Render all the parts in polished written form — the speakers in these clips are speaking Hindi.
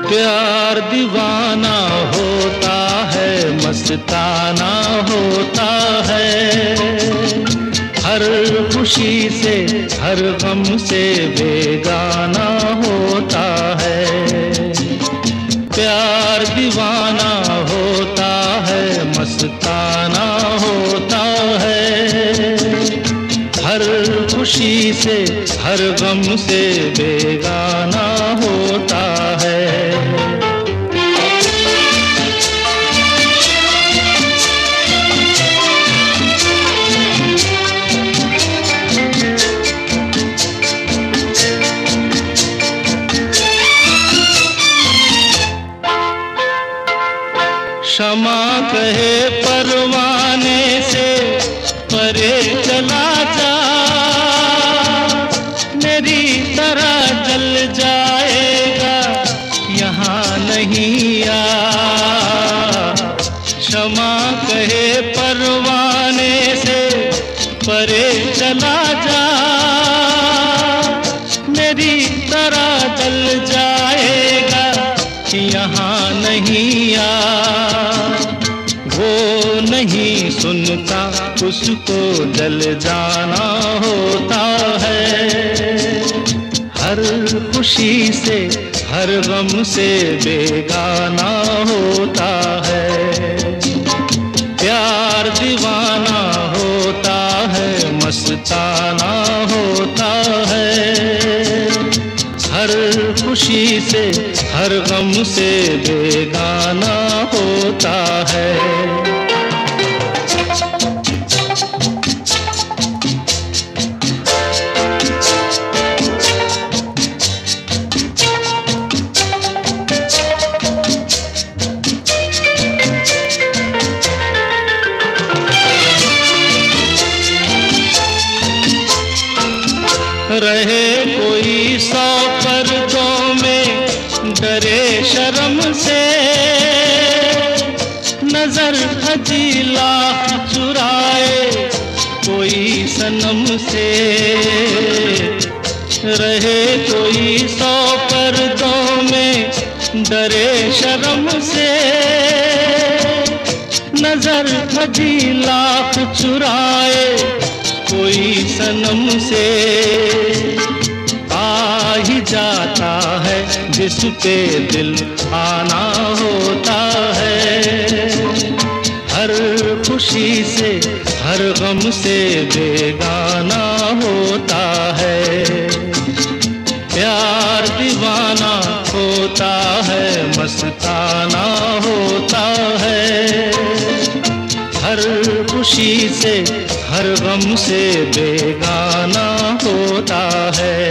प्यार दीवाना होता है, मस्ताना होता है। हर खुशी से हर गम से बेगाना होता है। प्यार दीवाना होता है, मस्ताना होता है। हर खुशी से हर गम से बेगाना होता है। क्षमा कहे परवाने से परे चला जा, मेरी तरह जल जाएगा यहाँ नहीं आ। क्षमा कहे परवाने से परे चला जा, मेरी तरह जल जाएगा यहाँ नहीं आ। वो नहीं सुनता उसको जल जाना होता है। हर खुशी से हर गम से बेगाना होता है। प्यार दीवाना होता है, मस्ताना होता है। हर खुशी से हर गम से बेगाना होता है। रहे कोई 100 पर्दों में, डरे शर्म से, नजर हजी लाख चुराए कोई सनम से। रहे कोई 100 पर्दों में, डरे शर्म से, नजर हजी लाख चुराए कोई सनम से। आ ही जाता है जिस पे दिल आना होता है। हर खुशी से हर गम से बेगाना होता है। प्यार दीवाना होता है, मस्ताना होता है। हर खुशी से हर गम से बेगाना होता है।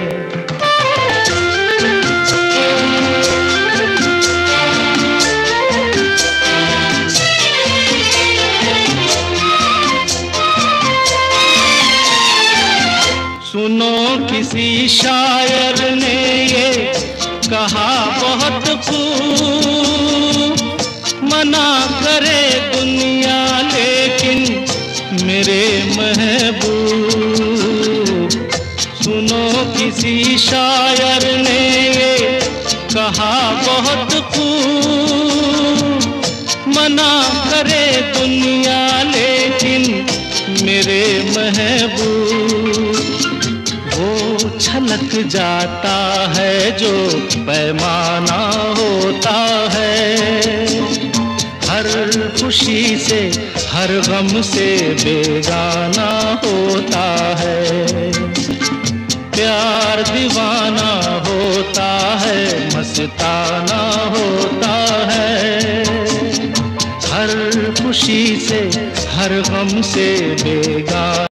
सुनो किसी शायर ने ये कहा बहुत खूब, मना करे दुनिया लेकिन मेरे महबूब। सुनो किसी शायर ने ये कहा बहुत खूब, मना करे दुनिया लेकिन मेरे महबूब। वो छलक जाता है जो पैमाना होता है। हर खुशी से हर गम से बेगाना होता है। प्यार दीवाना होता है, मस्ताना होता है। हर खुशी से हर गम से बेगाना